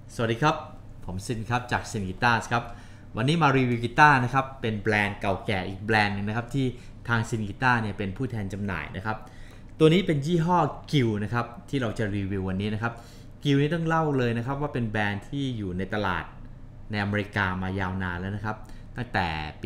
สวัสดีครับผมซินครับจากซินกีตาร์ครับวันนี้มารีวิวกีตาร์นะครับเป็นแบรนด์เก่าแก่อีกแบรนด์นึงนะครับที่ทางซินกีตาร์เนี่ยเป็นผู้แทนจำหน่ายนะครับตัวนี้เป็นยี่ห้อกิลนะครับที่เราจะรีวิววันนี้นะครับกิลนี้ต้องเล่าเลยนะครับว่าเป็นแบรนด์ที่อยู่ในตลาดในอเมริกามายาวนานแล้วนะครับตั้งแต่ปี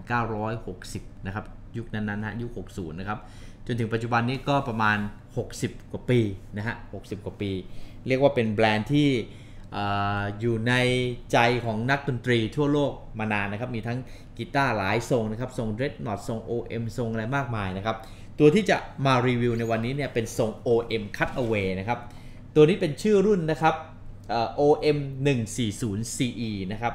1960 นะครับยุคนั้นนะยุค 60 นะครับจนถึงปัจจุบันนี้ก็ประมาณ 60 กว่าปีนะฮะ 60 กว่าปีเรียกว่าเป็นแบรนด์ที่อยู่ในใจของนักดนตรีทั่วโลกมานานนะครับมีทั้งกีตาร์หลายทรงนะครับทรง Dreadnought ทรง OM ทรงอะไรมากมายนะครับตัวที่จะมารีวิวในวันนี้เนี่ยเป็นทรง OM Cutaway นะครับตัวนี้เป็นชื่อรุ่นนะครับOM 140 CE นะครับ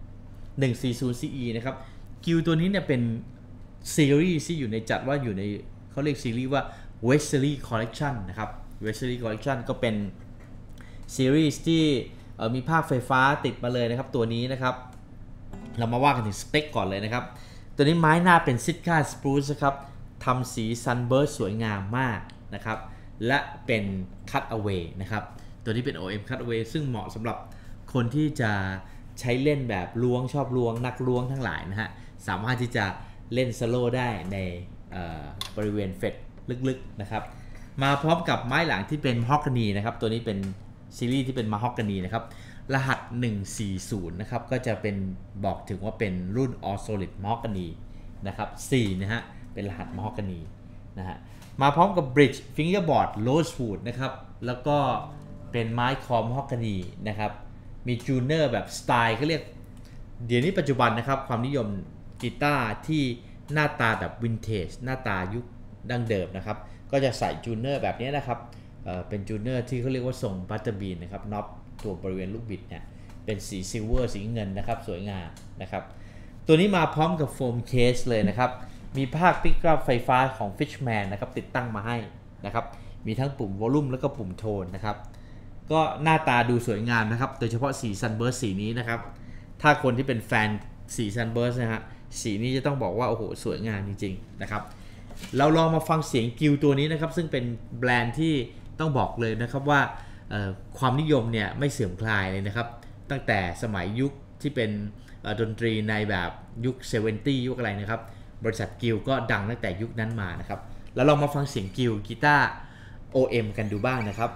140 CE นะครับกิลตัวนี้เนี่ยเป็นซีรีส์ที่อยู่ในจัดว่าอยู่ในเขาเรียกซีรีส์ว่า Wesley Collection นะครับ Wesley Collection ก็เป็นซีรีส์ที่มีภาคไฟฟ้าติดมาเลยนะครับตัวนี้นะครับเรามาว่ากันถึงสเปคก่อนเลยนะครับตัวนี้ไม้หน้าเป็นซิก้าสปรูซครับทำสีซันเบิร์ดสวยงามมากนะครับและเป็นคัตเอาเวย์นะครับตัวนี้เป็น OM คัตเอาเวย์ซึ่งเหมาะสำหรับคนที่จะใช้เล่นแบบล้วงชอบล้วงนักล้วงทั้งหลายนะฮะสามารถที่จะเล่นสโลว์ได้ในบริเวณเฟดลึกๆนะครับมาพร้อมกับไม้หลังที่เป็นมะฮอกกานีนะครับตัวนี้เป็นซีรีส์ที่เป็นมะฮอกกานีนะครับรหัส140นะครับก็จะเป็นบอกถึงว่าเป็นรุ่น All Solid มะฮอกกานีนะครับ4นะฮะเป็นรหัสมะฮอกกานีนะฮะมาพร้อมกับ Bridge Fingerboard Rosewood นะครับแล้วก็เป็นไม้คอมมะฮอกกานีนะครับมีจูเนอร์แบบสไตล์เขาเรียกเดี๋ยวนี้ปัจจุบันนะครับความนิยมกีตาร์ที่หน้าตาแบบวินเทจหน้าตายุคดั้งเดิมนะครับก็จะใส่จูเนอร์แบบนี้นะครับเป็นจูเนอร์ที่เขาเรียกว่าทรงบัตเตอร์บีนนะครับน็อปตัวบริเวณลูกบิดเนี่ยเป็นสีซิลเวอร์สีเงินนะครับสวยงามนะครับตัวนี้มาพร้อมกับโฟมเคสเลยนะครับมีภาคปิกอัพไฟฟ้าของ Fishman นะครับติดตั้งมาให้นะครับมีทั้งปุ่มวอลลุ่มแล้วก็ปุ่มโทนนะครับก็หน้าตาดูสวยงามนะครับโดยเฉพาะสีซันเบิร์สสีนี้นะครับถ้าคนที่เป็นแฟนสีซันเบิร์สนะฮะสีนี้จะต้องบอกว่าโอ้โหสวยงามจริงๆนะครับเราลองมาฟังเสียงกิลตัวนี้นะครับซึ่งเป็นแบรนด์ที่ต้องบอกเลยนะครับว่าความนิยมเนี่ยไม่เสื่อมคลายเลยนะครับตั้งแต่สมัยยุคที่เป็นดนตรีในแบบยุค 70 ยุคอะไรนะครับบริษัทกิลก็ดังตั้งแต่ยุคนั้นมานะครับแล้วลองมาฟังเสียงกิลกีตาร์ OM กันดูบ้างนะครับ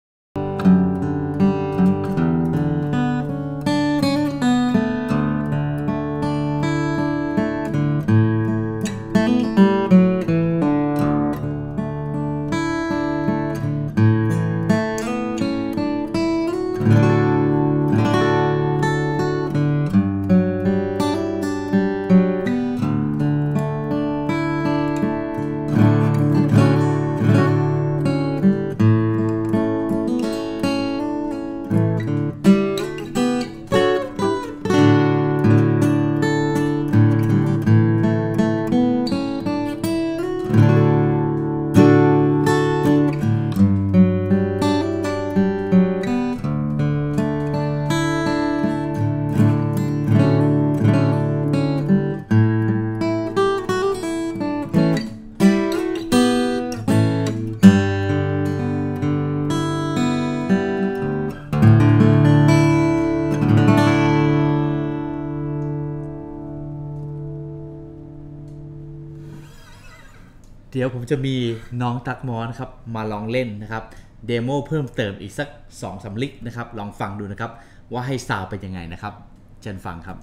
เดี๋ยวผมจะมีน้องตักมอนครับมาลองเล่นนะครับเดโมเพิ่มเติมอีกสัก 2-3 ลิกนะครับลองฟังดูนะครับว่าให้ซาวเป็นยังไงนะครับเชิญฟังครับ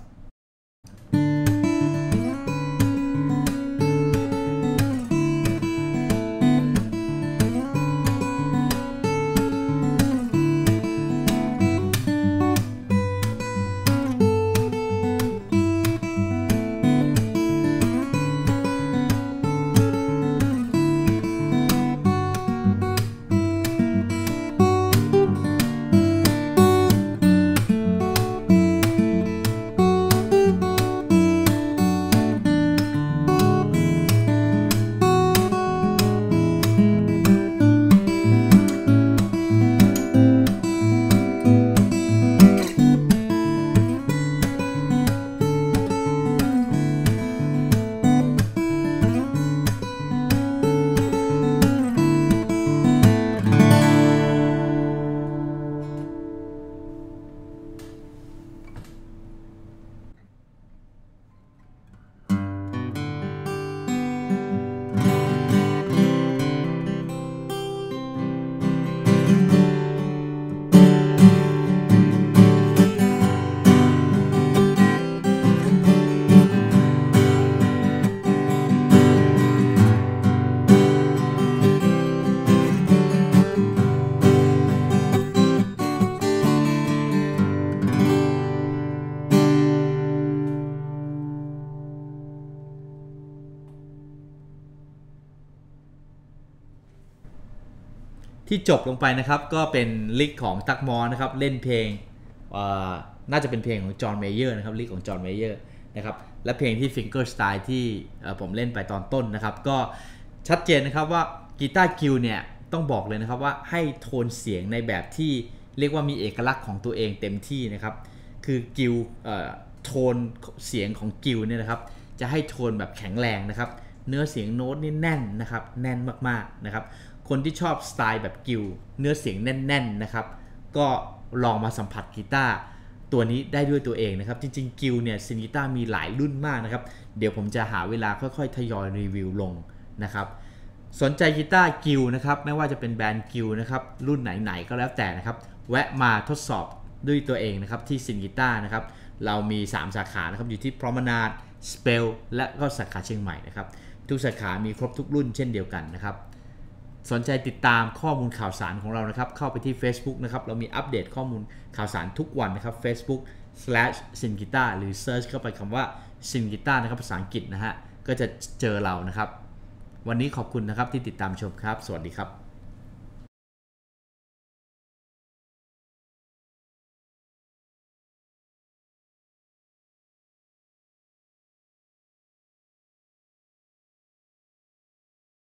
ที่จบลงไปนะครับก็เป็นลิกของตักมอนะครับเล่นเพลงน่าจะเป็นเพลงของจอห์นเมเยอร์นะครับลิกของจอห์นเมเยอร์นะครับและเพลงที่ Fingerstyle ที่ผมเล่นไปตอนต้นนะครับก็ชัดเจนนะครับว่ากีตาร์กิลเนี่ยต้องบอกเลยนะครับว่าให้โทนเสียงในแบบที่เรียกว่ามีเอกลักษณ์ของตัวเองเต็มที่นะครับคือกิลโทนเสียงของกิลเนี่ยนะครับจะให้โทนแบบแข็งแรงนะครับเนื้อเสียงโน้ตนี่แน่นนะครับแน่นมากๆนะครับคนที่ชอบสไตล์แบบกิลเนื้อเสียงแน่นๆนะครับก็ลองมาสัมผัสกีตาร์ตัวนี้ได้ด้วยตัวเองนะครับจริงๆกิลเนี่ยซินกีตาร์มีหลายรุ่นมากนะครับเดี๋ยวผมจะหาเวลาค่อยๆทยอยรีวิวลงนะครับสนใจกีตาร์กิลนะครับไม่ว่าจะเป็นแบรนด์กิลนะครับรุ่นไหนๆก็แล้วแต่นะครับแวะมาทดสอบด้วยตัวเองนะครับที่ซินกีตาร์นะครับเรามี3สาขานะครับอยู่ที่ Promenade Spell และก็สาขาเชียงใหม่นะครับทุกสาขามีครบทุกรุ่นเช่นเดียวกันนะครับสนใจติดตามข้อมูลข่าวสารของเรานะครับเข้าไปที่ Facebook นะครับเรามีอัปเดตข้อมูลข่าวสารทุกวันนะครับ Facebook/Singita หรือ Search เข้าไปคำว่า Singita นะครับภาษาอังกฤษนะฮะก็จะเจอเรานะครับวันนี้ขอบคุณนะครับที่ติดตามชมครับสวัสดีครับ